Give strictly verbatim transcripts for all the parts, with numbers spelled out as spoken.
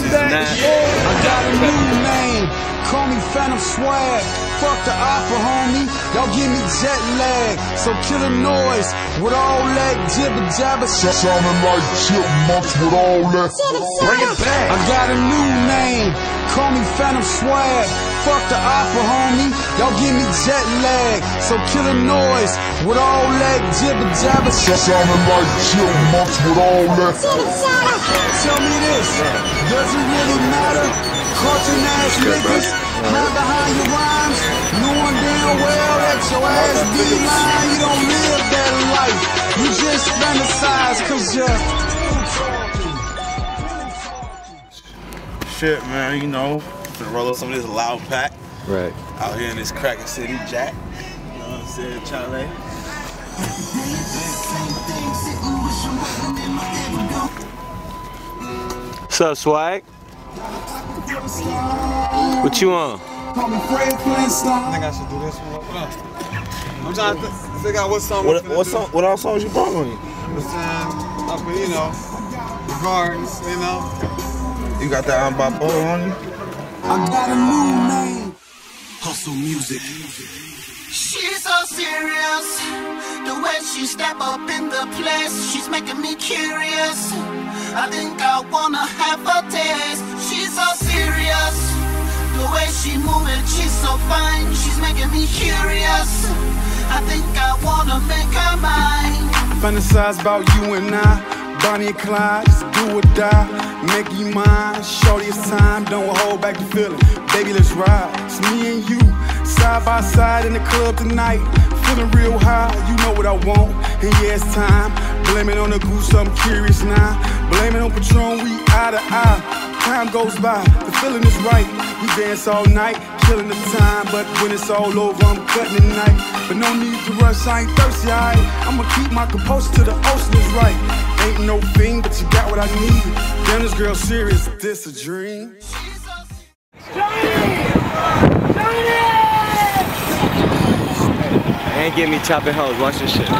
that. I got a new name, call me Phantom Swag. Fuck the opera, homie, y'all give me jet lag. So kill the noise with all that jibber jabber. Sounding like chipmunks with all that. Bring it back. I got a new name, call me Phantom Swag. Fuck the opera, homie, y'all give me jet lag. So kill the noise with all that jibber jabber. Sounding like chipmunks with all that. Tell me this, does it really matter? Cartoon ass niggas, hide behind your rhymes, knowing damn well that your ass be lying. You don't live that life, you just fantasize cause you're shit, man, you know, gonna roll up some of this loud pack. Right. Out here in this cracker city, Jack. You know what I'm saying, Charlie? What's up, Swag? What you on? I think I should do this one. What else? I'm trying to th figure out what song. What, what song? What all songs you brought on you? I'm saying, up in, you know, the gardens, you know. You got that on bipolar on you? I got a new name. Hustle music. She's so serious. The way she step up in the place, she's making me curious. I think I wanna have a taste. She's so serious. The way she moving, she's so fine. She's making me curious. I think I wanna make her mine. Fantasize about you and I, Bonnie and Clyde, just do or die. Make you mine, shorty it's time, don't hold back the feeling. Baby, let's ride. It's me and you, side by side in the club tonight. Feeling real high, you know what I want. And yeah, it's time. Blame it on the goose, I'm curious now. Blame it on Patron, we eye to eye. Time goes by, the feeling is right. We dance all night, killing the time. But when it's all over, I'm cutting the night. But no need to rush, I ain't thirsty, alright. I'ma keep my composure till the ocean is right. Ain't no thing, but you got what I need. Damn, this girl serious, this a dream. Ain't get me chopping hoes, watch this shit.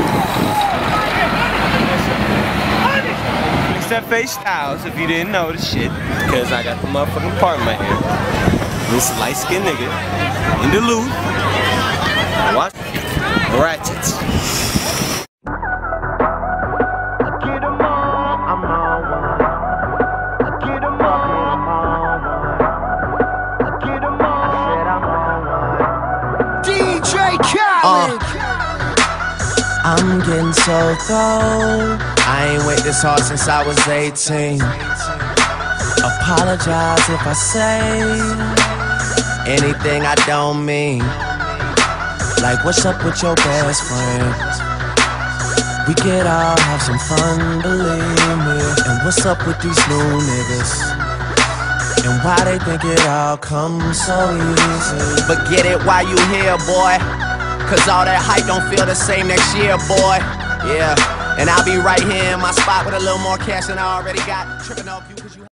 Except Face Styles, if you didn't know the shit. Cause I got the motherfucking part in my hair. This light skinned nigga in the loop. Watch ratchets. Uh, I'm getting so cold. I ain't wait this hard since I was eighteen. Apologize if I say anything I don't mean. Like, what's up with your best friend? We could all have some fun, believe me. And what's up with these new niggas? And why they think it all comes so easy? But get it while you here, boy. Cause all that hype don't feel the same next year, boy. Yeah, and I'll be right here in my spot with a little more cash than I already got. Tripping off you cause you